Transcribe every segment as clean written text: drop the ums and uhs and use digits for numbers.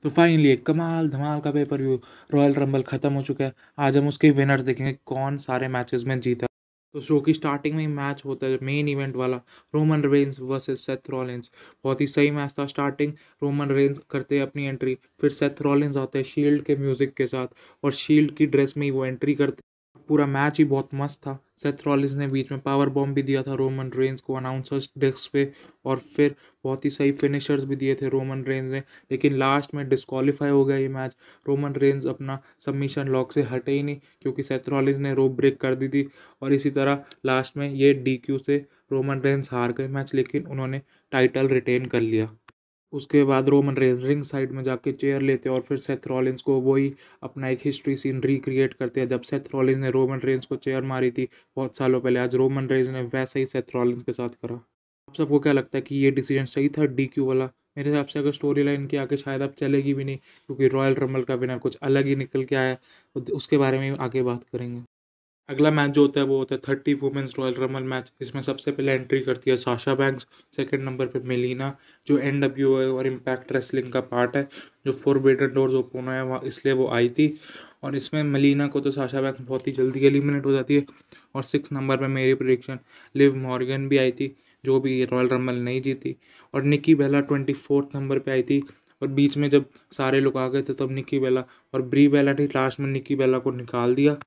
तो फाइनली एक कमाल धमाल का पेपर व्यू रॉयल रंबल खत्म हो चुका है। आज हम उसके विनर्स देखेंगे कौन सारे मैचेस में जीता। तो शो की स्टार्टिंग में ही मैच होता है मेन इवेंट वाला, Roman Reigns versus Seth Rollins. बहुत ही सही मैच था। स्टार्टिंग रोमन रेंस करते हैं अपनी एंट्री, फिर सेथ रॉलिंस आते हैं शील्ड के म्यूजिक के साथ और शील्ड की ड्रेस में ही वो एंट्री करते। पूरा मैच ही बहुत मस्त था। सेथ रॉलिंस ने बीच में पावर बॉम्ब भी दिया था रोमन रेंस को अनाउंसर्स डेस्क पे, और फिर बहुत ही सही फिनिशर्स भी दिए थे रोमन रेंस ने। लेकिन लास्ट में डिस्क्वालीफाई हो गया ये मैच। रोमन रेंस अपना सबमिशन लॉक से हटे ही नहीं क्योंकि सेथ रॉलिंस ने रोप ब्रेक कर दी थी, और इसी तरह लास्ट में ये डीक्यू से रोमन रेंस हार गए मैच, लेकिन उन्होंने टाइटल रिटेन कर लिया। उसके बाद रोमन रेंस रिंग साइड में जाके चेयर लेते और फिर सेथ रॉलिंस को वही अपना एक हिस्ट्री सीन रिक्रिएट करते हैं जब सेथ रॉलिंस ने रोमन रेंस को चेयर मारी थी बहुत सालों पहले। आज रोमन रेंस ने वैसा ही सेथ रॉलिंस के साथ करा। आप सबको क्या लगता है कि ये डिसीजन सही था डीक्यू वाला? मेरे हिसाब से अगर स्टोरी लाइन की आगे शायद अब चलेगी भी नहीं, क्योंकि रॉयल रंबल का विनर कुछ अलग ही निकल के आया। उसके बारे में आगे बात करेंगे। अगला मैच जो होता है वो होता है 30 वुमेन्स रॉयल रंबल मैच। इसमें सबसे पहले एंट्री करती है साशा बैंक्स, सेकंड नंबर पे मेलिना जो NWA और इम्पैक्ट रेसलिंग का पार्ट है, जो फोरबिडन डोर्स ओपन है वहाँ, इसलिए वो आई थी। और इसमें मेलिना को तो साशा बैंक्स बहुत ही जल्दी एलिमिनेट हो जाती है। और 6 नंबर पे मेरी प्रेडिक्शन लिव मॉर्गन भी आई थी, जो भी रॉयल रंबल नहीं जीती। और निकी बेला 24 नंबर पे आई थी, और बीच में जब सारे लोग आ गए थे तब निकी बेला और ब्री बेला ने लास्ट में निकी बेला को निकाल दिया।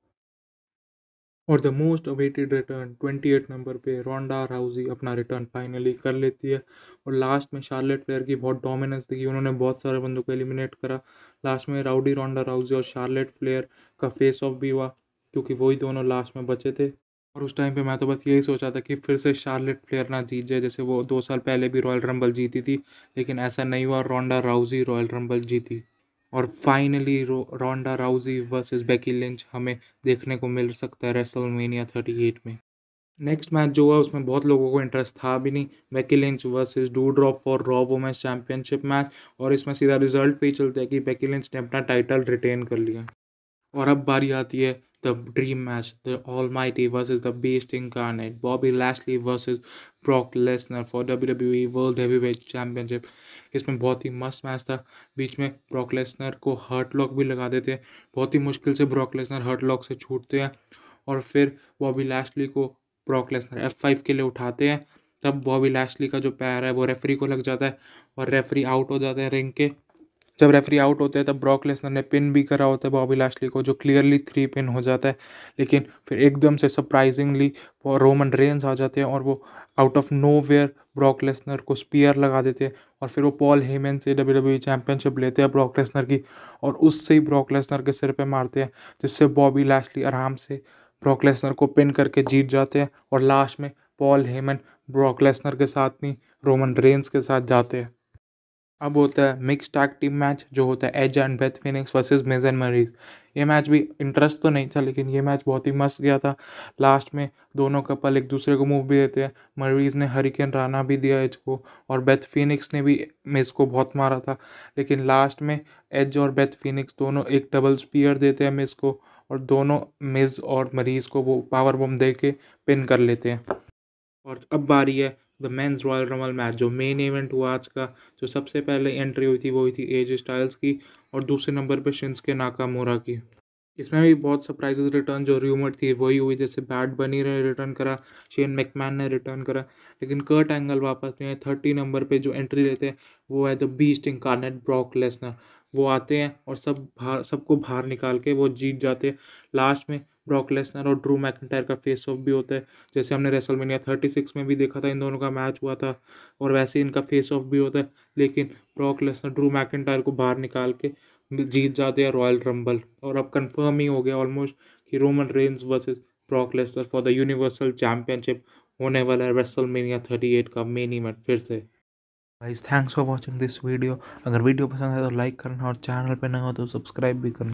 और the most awaited return 28 number पे रोंडा राउजी अपना रिटर्न फाइनली कर लेती है। और लास्ट में शार्लेट फ्लेयर की बहुत डोमिनेंस दिखी, उन्होंने बहुत सारे बंदों को एलिमिनेट करा। लास्ट में राउडी रोंडा राउजी और शार्लेट फ्लेयर का फेस ऑफ भी हुआ, क्योंकि वही दोनों लास्ट में बचे थे। और उस टाइम पे मैं तो बस यही सोचा था कि फिर से शार्लेट फ्लेयर ना जीत जाए, जैसे वो 2 साल पहले भी रॉयल रंबल जीती थी। लेकिन ऐसा नहीं हुआ, रोंडा राउजी रॉयल रंबल जीती। और finally Ronda Rousey versus Becky Lynch हमें देखने को मिल सकता है रेसलमेनिया 38 में। नेक्स्ट मैच जो हुआ उसमें बहुत लोगों को इंटरेस्ट था भी नहीं, Becky Lynch versus Doudrop for Raw women's championship match. और इसमें सीधा रिजल्ट पे ही चलता है कि बेकी लिंच ने अपना टाइटल रिटेन कर लिया। और अब बारी आती है the dream match, the almighty versus the beast incarnate, Bobby Lashley versus Brock Lesnar for WWE world heavyweight championship. इसमें बहुत ही मस्त मैच था। बीच में ब्रॉक लेसनर को हर्ट लॉक भी लगा देते हैं, बहुत ही मुश्किल से ब्रॉक लेसनर हर्ट लॉक से छूटते हैं। और फिर बॉबी लैशली को ब्रॉक लेसनर F5 के लिए उठाते हैं। तब बॉबी लैशली का जो पैर है वो रेफरी को लग जाता है और रेफरी आउट हो जाते हैं रिंग के। जब रेफरी आउट होते हैं तब ब्रॉक लेसनर ने पिन भी करा होता है बॉबी लैशली को, जो क्लियरली 3 पिन हो जाता है। लेकिन फिर एकदम से सरप्राइजिंगली रोमन रेंस आ जाते हैं और वो out of nowhere Brock Lesnar को स्पीयर लगा देते हैं। और फिर वो पॉल हेमन से WWE चैंपियनशिप लेते हैं ब्रॉक लेसनर की, और उससे ही ब्रॉक लेसनर के सिर पे मारते हैं, जिससे बॉबी लैशली आराम से ब्रॉक लेसनर को पिन करके जीत जाते हैं। और लास्ट में पॉल हेमन ब्रॉक लेसनर के साथ नहीं, रोमन रेंस के साथ जाते हैं। अब होता है मिक्स टैग टीम मैच, जो होता है Edge and Beth Phoenix versus Miz and Maryse. ये मैच भी इंटरेस्ट तो नहीं था, लेकिन ये मैच बहुत ही मस्त गया था। लास्ट में दोनों कपल एक दूसरे को मूव भी देते हैं। मरीज ने हरिकेन राना भी दिया एज को, और बेथ फिनिक्स ने भी मिज को बहुत मारा था। लेकिन लास्ट में एज और बेथ फिनिक्स दोनों एक डबल स्पीयर देते हैं मिज को, और दोनों मिज और मरीज को वो पावर बम दे के पिन कर लेते हैं। और अब बारी है the men's royal rumble match, जो मेन इवेंट हुआ आज का। जो सबसे पहले एंट्री हुई थी वो हुई थी एज स्टाइल्स की, और दूसरे नंबर पे शिंसके नाकामोरा की। इसमें भी बहुत सरप्राइजेस रिटर्न जो र्यूमर थी वही हुई, जैसे बैड बनी ने रिटर्न करा, शेन मैकमैन ने रिटर्न करा। लेकिन कर्ट एंगल वापस नहीं है। 30 नंबर पे जो एंट्री लेते हैं वो है the beast incarnate Brock Lesnar. वो आते हैं और सबको बाहर निकाल के वो जीत जाते हैं। लास्ट में ब्रॉक लेसनर और ड्रू मैकिंटायर का फेस ऑफ भी होता है, जैसे हमने रेसलमेनिया 36 में भी देखा था, इन दोनों का मैच हुआ था। और वैसे ही इनका फेस ऑफ भी होता है, लेकिन ब्रॉक लेसनर ड्रू मैकिंटायर को बाहर निकाल के जीत जाते हैं रॉयल रंबल। और अब कंफर्म ही हो गया ऑलमोस्ट कि Roman Reigns versus Brock Lesnar for the universal championship होने वाला है रेसलमेनिया 38 का मेन इवेंट फिर से। Guys thanks for watching this video. अगर वीडियो पसंद है तो लाइक करना, और चैनल पे नए हो तो सब्सक्राइब भी करना।